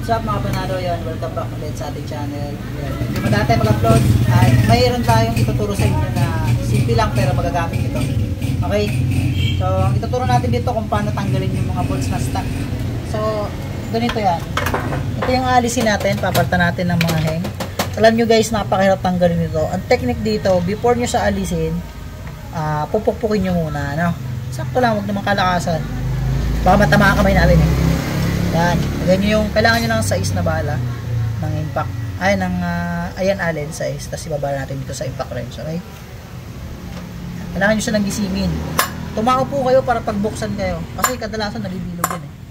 What's up mga panalo, yan, welcome back ulit sa ating channel. Hindi mo dati mag-upload at mayroon tayong ituturo sa inyo na simple lang pero magagamit ito. Okay? So, ang ituturo natin dito kung paano tanggalin yung mga bolts na stuck. So, ganito yan. Ito yung alisin natin, papalitan natin ng mga hang. Alam nyo guys, napakahirap tanggalin ito. Ang technique dito, before nyo sa alisin, pupukpukin nyo muna. No? Sakto lang, huwag naman kalakasan. Baka matamaan kamay natin eh. Yan, ganyan yung kailangan nyo lang size na bala ng impact, ay ng ayan allen size, tapos ibabala natin dito sa impact wrench. Okay, kailangan nyo siya lang gisingin. Tumako po kayo para pagbuksan kayo kasi kadalasan nabibilog yan eh.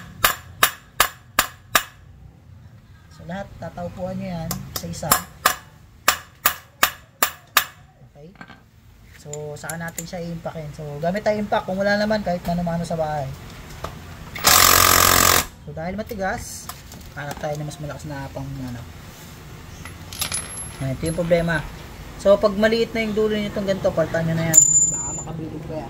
So lahat tataupuan nyo yan sa isa. Okay, so saka natin siya i-impactin. So gamit tayo impact, kung wala naman kahit mano-mano sa bahay. So dahil matigas, hanap tayo na mas malakas na pang ano. Ito yung problema. So pag maliit na yung dulo nitong ganito, palitan nyo na yan. Baka makabilog pa yan.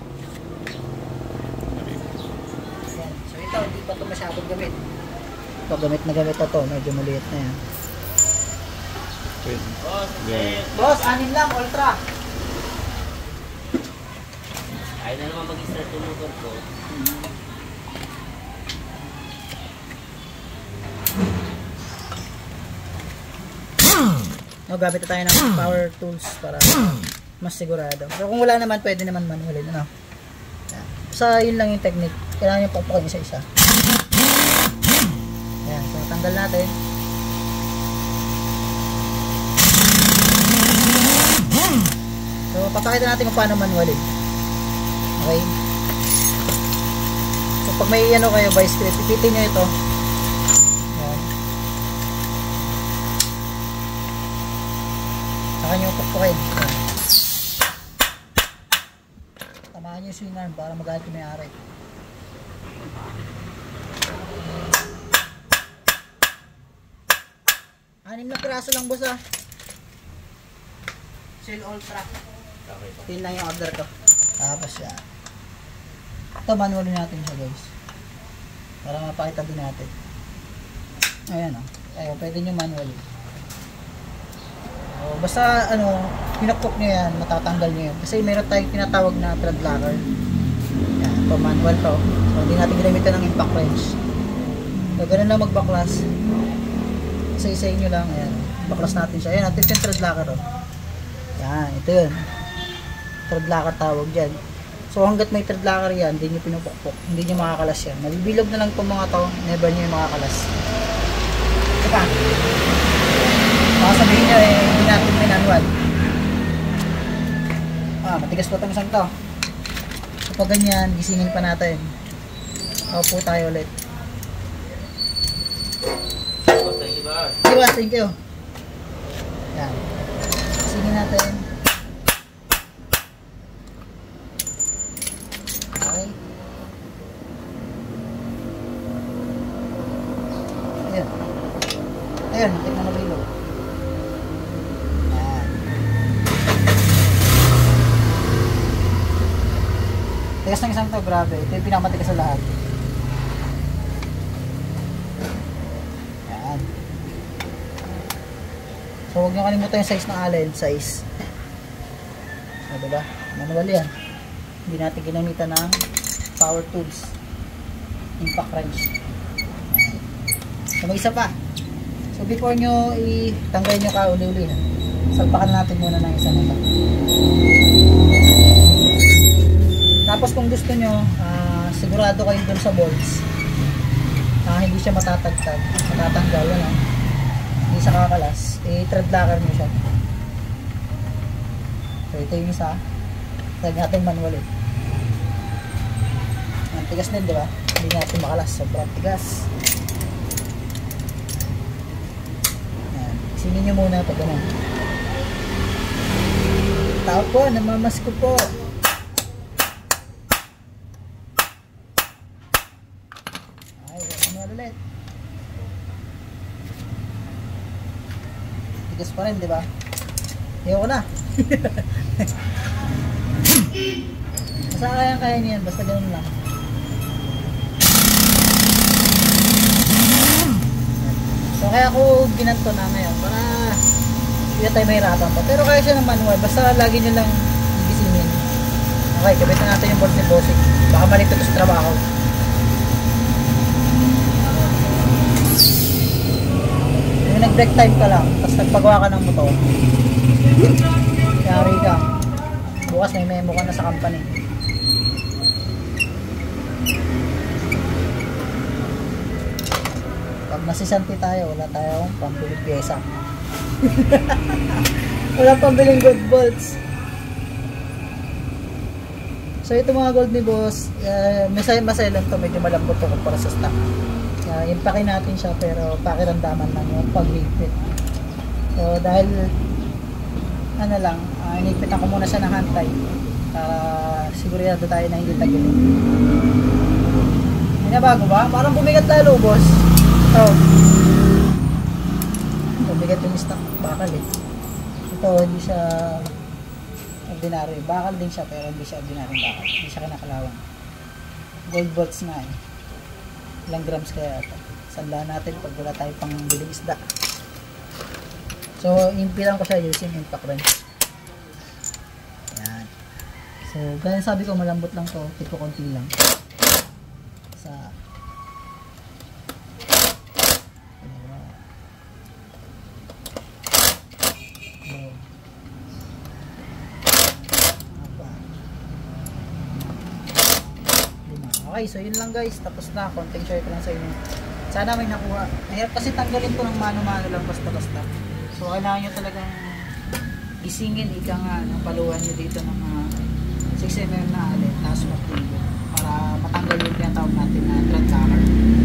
Ayan. So ito, hindi pa ito masyadong gamit. Ito, gamit na gamit ito. Medyo maliit na yan. Boss, anin lang, ultra. Ayaw na naman mag-start yung motor ko. No, gamit na tayo ng power tools para mas sigurado. So kung wala naman, pwede naman manualin, ano. Sa yun lang yung technique. Kailangan yung pagpakin isa-isa. Ayan, so tanggal natin. So papakita natin kung paano manualin. Okay. So pag may ano kayo by script, ipitin nyo ito. Saka nyo pukpukin. Tamaan nyo yung swing arm para magalit yung may-ari. Anim na piraso lang boss ah. Shell Ultra. Yun lang yung order ko. Tapos yan. Ito manual natin siya guys. Para mapakita din natin. Ayan oh. Ayun, pwede nyo manual. Basta ano, pinakpok nyo yan, matatanggal nyo yan. Kasi meron tayong tinatawag na thread locker. Yan, ito manual to. So hindi natin ginamitan ng impact wrench. So ganun lang magbaklas. Isa-isayin nyo lang. Ayan, baklas natin siya. Ayan, natin yung thread locker oh. Yan, ito yun. Thread locker tawag dyan. So hanggat may thread locker yan, hindi nyo pinupukpok. Hindi nyo makakalas yan. Nabibilog na lang itong mga to, never nyo yung makakalas. Ito pa. Baka sabihin nyo eh, hindi natin manual. Matigas pa itong isang to. So pag ganyan, gisingin pa natin. Paupo tayo ulit. Thank you. Yan. Gisingin natin. Okay. Ayan. Ayan, tignan na bilog. Tigas ng isang to, grabe. Ito yung pinakamatigas sa lahat. Yan. So huwag nyo kalimutan yung size ng allen. Size. O diba? Manual yan. Hindi natin ginamitan ng power tools. Impact wrench. Yan. So may isa pa. So before nyo itanggalin nyo ka uli-uli, salpakan natin muna ng isa nito. Tapos kung gusto nyo, sigurado kayo dun sa bolts, hindi siya matatagtag, matatanggal, ano? Hindi siya kakalas, thread locker nyo siya. So ito yung isa, tag natin manual eh. Ang tigas din, diba? Hindi natin makalas, sobrang tigas. Ayan, isinin nyo muna pag ganun. Tao po, namamas ko po. Ulit. Tigas pa rin, di ba? Ayoko na. Basta kaya niyan, basta ganun lang. So kaya ako ginanto na ngayon para hindi tayo mahirapan pa. Pero kaya siya ng manual, basta lagi nyo lang gisingin. Okay, kabit na natin yung bolt ni Bossing. Baka malito ito sa trabaho. Yung nag-break time ka lang, tapos nagpagawa ka ng motor. Yari ka. Bukas may memo ka na sa company. Pag nasisanti tayo, wala tayong pambiling pyesa. Wala pambiling gold bolts. So ito mga gold ni boss, masay lang to, medyo malambot to para sa stock. Impakin natin siya pero pakiramdaman lang yung paglipit. So dahil ano lang, inipitan ko muna siya ng hantay para sigurado tayo na hindi tagilid. May nabago ba? Parang bumigat lalo boss. Oh. Bumigat yung stock, bakal eh. Ito hindi siya ordinary, bakal din siya pero hindi siya ordinary bakal, hindi siya kinakalawang. Gold bolts nga eh. Ilang grams kaya ito, sandahan natin pag wala tayo pang biling isda. So impilan ko siya using impact wrench. Yan. So gaya sabi ko, malambot lang to, tipo konti lang sa okay, so yun lang guys, tapos na, konting share ko lang sa inyo. Sana may nakuha. Mahirap kasi tanggalin ko ng mano-mano lang basta-basta. So kailangan nyo talagang isingin, ika nga, paluhan nyo dito ng 6mm na alin, tapos magtulo para matanggal yung tinatawag natin na thread hammer.